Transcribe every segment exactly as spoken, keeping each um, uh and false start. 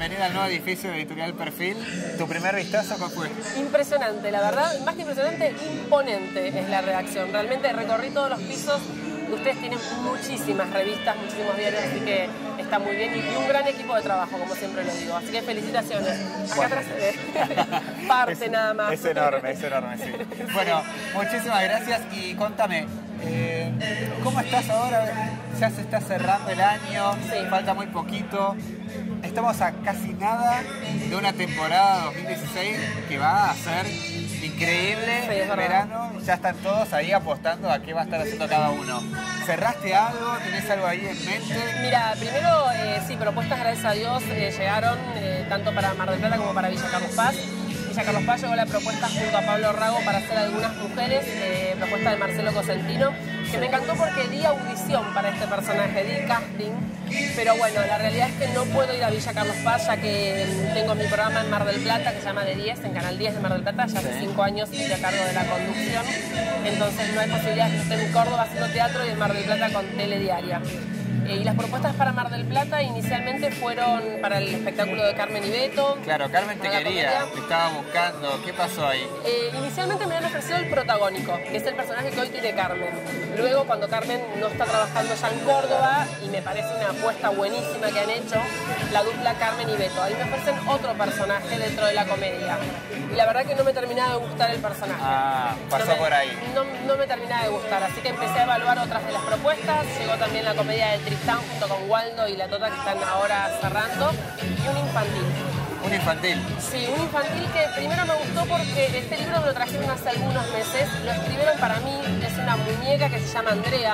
bienvenida al nuevo edificio de Editorial Perfil. ¿Tu primer vistazo cuál fue? Impresionante, la verdad, más que impresionante, imponente es la redacción. Realmente recorrí todos los pisos. Ustedes tienen muchísimas revistas, muchísimos diarios, así que está muy bien. Y un gran equipo de trabajo, como siempre lo digo. Así que felicitaciones. Acá Bueno. atrás se ve. Parte es, nada más. Es enorme, es enorme, sí. Bueno, muchísimas gracias y contame, eh, ¿cómo estás ahora? Ya se está cerrando el año, Sí. falta muy poquito. Estamos a casi nada de una temporada dos mil dieciséis que va a ser increíble. Sí, es verdad. Verano, ya están todos ahí apostando a qué va a estar haciendo cada uno. ¿Cerraste algo? ¿Tenés algo ahí en mente? Mira, primero, eh, sí, propuestas, gracias a Dios, eh, llegaron eh, tanto para Mar del Plata como para Villa Carlos Paz. Villa Carlos Paz llegó la propuesta junto a Pablo Rago para hacer algunas mujeres, eh, propuesta de Marcelo Cosentino, que me encantó porque di audición para este personaje, di casting, pero bueno, la realidad es que no puedo ir a Villa Carlos Paz ya que tengo mi programa en Mar del Plata que se llama De diez, en Canal diez de Mar del Plata, ya hace cinco años estoy a cargo de la conducción, entonces no hay posibilidad de que esté en Córdoba haciendo teatro y en Mar del Plata con Telediaria. Y las propuestas para Mar del Plata inicialmente fueron para el espectáculo de Carmen y Beto. Claro, Carmen te quería, te estaba buscando. ¿Qué pasó ahí? Eh, inicialmente me habían ofrecido el protagónico, que es el personaje que hoy tiene Carmen. Luego, cuando Carmen no está trabajando ya en Córdoba, y me parece una apuesta buenísima que han hecho, la dupla Carmen y Beto. Ahí me ofrecen otro personaje dentro de la comedia. Y la verdad que no me terminaba de gustar el personaje. Ah, pasó no me, por ahí. No, no me terminaba de gustar, así que empecé a evaluar otras de las propuestas. Llegó también la comedia de Tristán junto con Waldo y la Tota, que están ahora cerrando, y un infantil. Un infantil. Sí, un infantil que primero me gustó porque este libro me lo trajeron hace algunos meses, lo escribieron para mí, es una muñeca que se llama Andrea,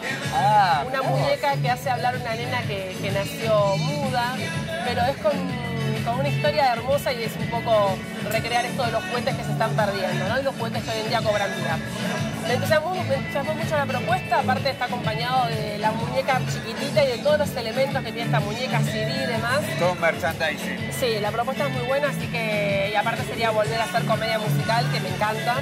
Ah, una ¿cómo? muñeca que hace hablar una nena que, que nació muda, pero es con, con una historia hermosa y es un poco recrear esto de los juguetes que se están perdiendo, ¿no? Y los juguetes que hoy en día cobran vida. Me entusiasmó, me entusiasmó mucho la propuesta, aparte está acompañado de la muñeca chiquitita y de todos los elementos que tiene esta muñeca, C D y demás. Todo un merchandising. Sí, la propuesta es muy buena, así que, y aparte sería volver a hacer comedia musical, que me encanta,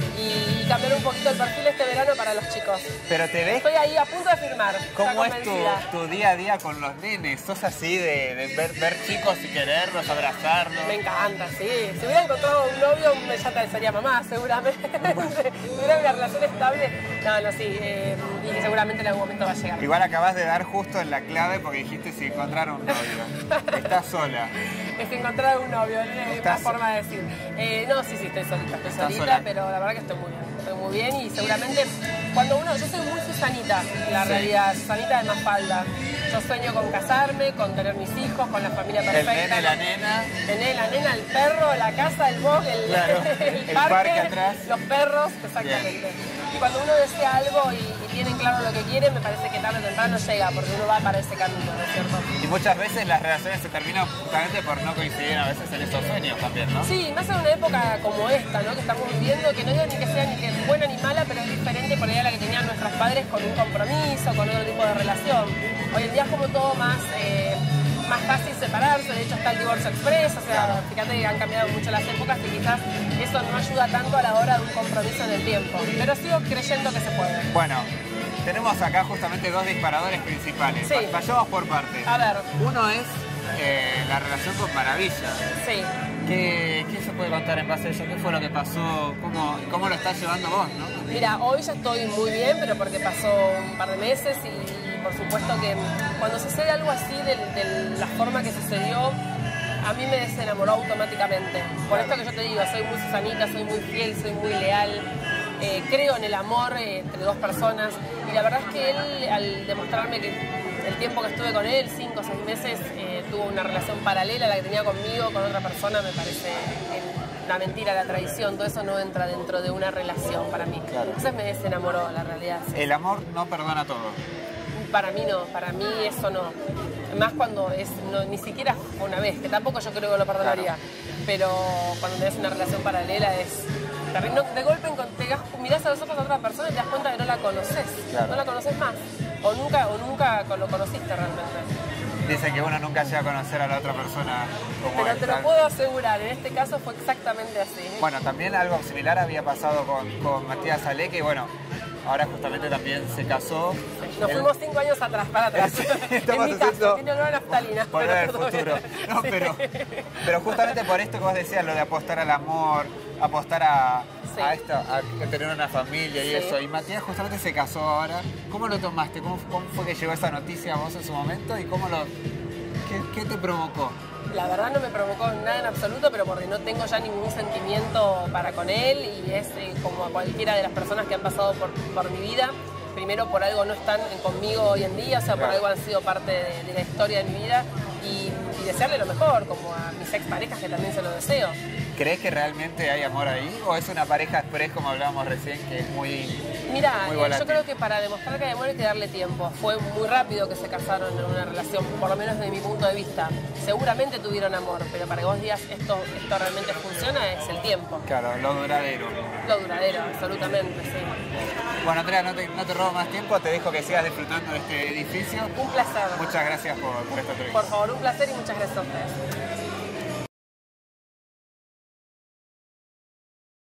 y cambiar un poquito el perfil este verano para los chicos. Pero te ves, Estoy ahí a punto de firmar. ¿cómo ya es tu, convencida. tu día a día con los nenes? ¿Sos así de, de ver, ver chicos y quererlos, abrazarlos? Me encanta, sí. Si hubiera encontrado un novio, me- ya te sería mamá, seguramente. Si hubiera una relación estable, no, no, sí. eh, y que seguramente en algún momento va a llegar. Igual acabas de dar justo en la clave porque dijiste si encontraron un novio. Estás sola. Es que encontrar un novio, es una ¿Estás- forma de decir. Eh, no, sí, sí, estoy solita, estoy ¿Estás solita, sola? pero la verdad que estoy muy bien. Estoy muy bien y seguramente cuando uno, yo soy muy Susanita, la Sí. realidad, Susanita de Mafalda. Yo sueño con casarme, con tener mis hijos, con la familia El perfecta. nene, la nena. El nene, la nena, el perro, la casa, el bosque, el, Claro, el el parque, parque atrás. los perros, exactamente. Y cuando uno desea algo y, y tienen claro lo que quiere, me parece que tarde o temprano llega, porque uno va para ese camino, ¿no es cierto? Y muchas veces las relaciones se terminan justamente por no coincidir a veces en esos sueños también, ¿no? Sí, más en una época como esta, ¿no? Que estamos viviendo, que no digo ni que sea ni que buena ni mala, pero es diferente por ahí a la que tenían nuestros padres con un compromiso, con otro tipo de relación. Hoy en día es como todo más, eh, más fácil separarse, de hecho está el divorcio express, o sea, Claro. fíjate que han cambiado mucho las épocas y quizás eso no ayuda tanto a la hora de un compromiso en el tiempo. Pero sigo creyendo que se puede. Bueno, tenemos acá justamente dos disparadores principales. Sí. Va- Vayamos por partes. A ver, Uno es eh, la relación con Maravilla. sí. ¿Qué, ¿Qué se puede contar en base a eso? ¿Qué fue lo que pasó? ¿Cómo, cómo lo estás llevando vos, no? Mira, hoy ya estoy muy bien, pero porque pasó un par de meses y por supuesto que cuando sucede algo así de, de la forma que sucedió, a mí me desenamoró automáticamente. Por esto que yo te digo, soy muy Susanita, soy muy fiel, soy muy leal, eh, creo en el amor eh, entre dos personas y la verdad es que él, al demostrarme que el tiempo que estuve con él, cinco o seis meses, eh, tuvo una relación paralela a la que tenía conmigo, con otra persona, me parece eh, una mentira, la traición, todo eso no entra dentro de una relación para mí. Claro. Entonces me desenamoró, la realidad. Sí. El amor no perdona todo. Para mí no, para mí eso no. Más cuando es, no, ni siquiera una vez, que tampoco yo creo que lo perdonaría, Claro. pero cuando tenés una relación paralela es terrible. No, de golpe te mirás a los ojos a otra persona y te das cuenta que no la conoces, Claro. no la conoces más, o nunca, o nunca lo conociste realmente. dicen que uno nunca llega a conocer a la otra persona como Pero es, te lo tal. puedo asegurar, en este caso fue exactamente así. Bueno, también algo similar había pasado con, con Matías Ale, que bueno, ahora justamente también se casó. Nos El- fuimos cinco años atrás, para atrás. Estamos en mi caso, haciendo tiene olor a naftalina. Volver al pero todo futuro. bien. No, pero, pero justamente por esto que vos decías, lo de apostar al amor, apostar a, Sí. a esto, a tener una familia y Sí. eso. Y Matías justamente se casó ahora. ¿Cómo lo tomaste? ¿Cómo, cómo fue que llegó esa noticia a vos en su momento? ¿Y cómo lo, qué, qué te provocó? La verdad no me provocó nada en absoluto, pero porque no tengo ya ningún sentimiento para con él y es eh, como a cualquiera de las personas que han pasado por, por mi vida. Primero por algo no están conmigo hoy en día, o sea, por Claro. algo han sido parte de, de la historia de mi vida y, y desearle lo mejor, como a mis exparejas que también se lo deseo. ¿Crees que realmente hay amor ahí? ¿O es una pareja express, como hablábamos recién, que es muy... Mira, Muy eh, volátil. yo creo que para demostrar que hay amor hay que darle tiempo. Fue muy rápido que se casaron en una relación, por lo menos desde mi punto de vista. Seguramente tuvieron amor, pero para que vos digas esto, esto realmente funciona es el tiempo. Claro, lo duradero. Lo duradero, absolutamente, sí. Bueno, Andrea, no te, no te robo más tiempo, te dejo que sigas disfrutando de este edificio. Un placer. Muchas gracias por, por esta entrevista. Por favor, un placer y muchas gracias a ustedes.